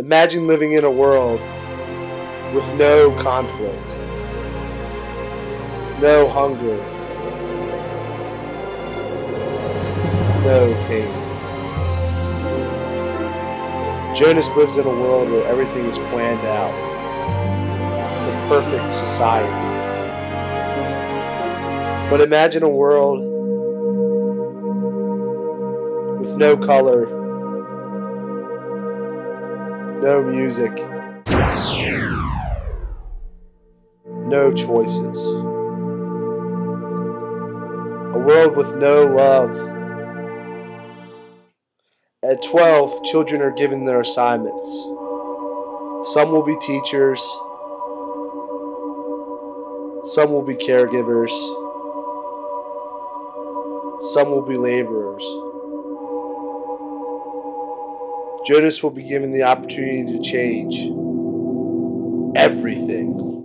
Imagine living in a world with no conflict, no hunger, no pain. Jonas lives in a world where everything is planned out, the perfect society. But imagine a world with no color, no music, no choices. A world with no love. At 12, children are given their assignments. Some will be teachers, some will be caregivers, some will be laborers. Jonas will be given the opportunity to change everything.